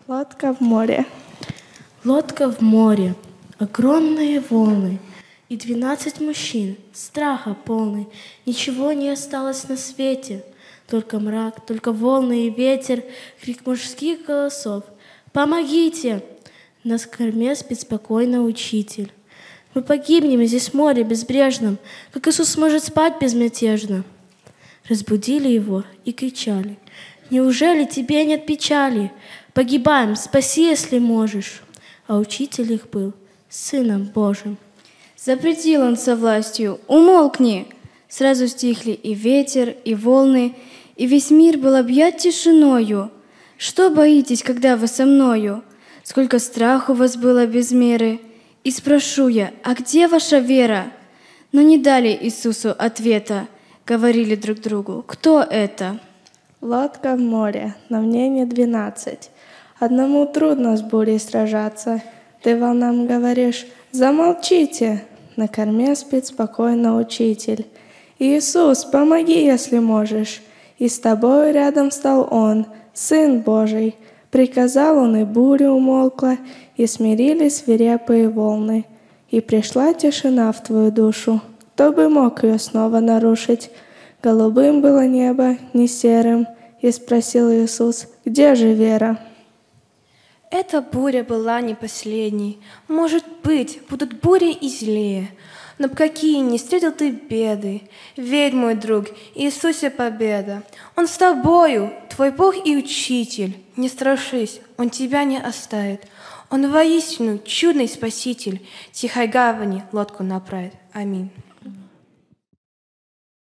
Лодка в море. Лодка в море, огромные волны, и 12 мужчин, страха полный. Ничего не осталось на свете, только мрак, только волны и ветер, крик мужских голосов. «Помогите!» На корме спит спокойно учитель. Мы погибнем здесь в море безбрежном, как Иисус может спать безмятежно. Разбудили его и кричали: «Неужели тебе нет печали? Погибаем, спаси, если можешь!» А учитель их был Сыном Божьим. Запретил он со властью: «Умолкни!» Сразу стихли и ветер, и волны, и весь мир был объят тишиною. Что боитесь, когда вы со мною? Сколько страху у вас было без меры. И спрошу я: а где ваша вера? Но не дали Иисусу ответа. Говорили друг другу: кто это? Лодка в море, но в ней не 12. Одному трудно с бурей сражаться. Ты волнам говоришь: замолчите. На корме спит спокойно учитель. Иисус, помоги, если можешь. И с тобою рядом стал Он, Сын Божий. Приказал Он, и буря умолкла, и смирились свирепые волны. И пришла тишина в твою душу. Кто бы мог ее снова нарушить? Голубым было небо, не серым. И спросил Иисус: где же вера? Эта буря была не последней. Может быть, будут бури и злее. Но б какие не встретил ты беды. Верь, мой друг, Иисусе победа. Он с тобою, твой Бог и Учитель. Не страшись, Он тебя не оставит. Он воистину чудный Спаситель. Тихой гавани лодку направит. Аминь.